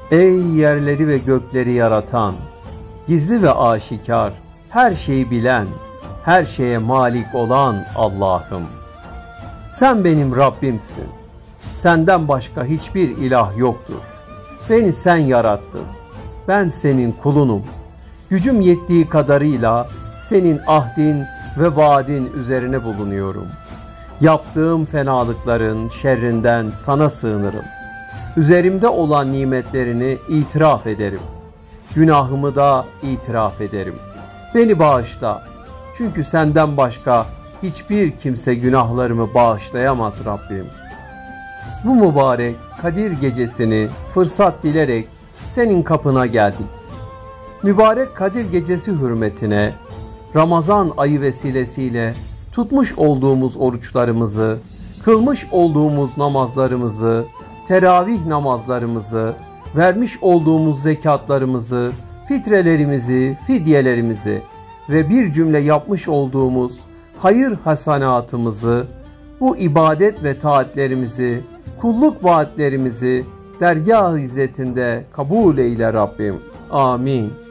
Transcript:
Ey yerleri ve gökleri yaratan, gizli ve aşikar, her şeyi bilen, her şeye malik olan Allah'ım. Sen benim Rabbimsin. Senden başka hiçbir ilah yoktur. Beni sen yarattın. Ben senin kulunum. Gücüm yettiği kadarıyla senin ahdin ve vaadin üzerine bulunuyorum. Yaptığım fenalıkların şerrinden sana sığınırım. Üzerimde olan nimetlerini itiraf ederim. Günahımı da itiraf ederim. Beni bağışla. Çünkü senden başka hiçbir kimse günahlarımı bağışlayamaz Rabbim. Bu mübarek Kadir gecesini fırsat bilerek senin kapına geldik. Mübarek Kadir gecesi hürmetine Ramazan ayı vesilesiyle tutmuş olduğumuz oruçlarımızı, kılmış olduğumuz namazlarımızı, teravih namazlarımızı, vermiş olduğumuz zekatlarımızı, fitrelerimizi, fidyelerimizi ve bir cümle yapmış olduğumuz hayır hasanatımızı, bu ibadet ve taatlerimizi, kulluk vaatlerimizi dergâh-ı izzetinde kabul eyle Rabbim. Amin.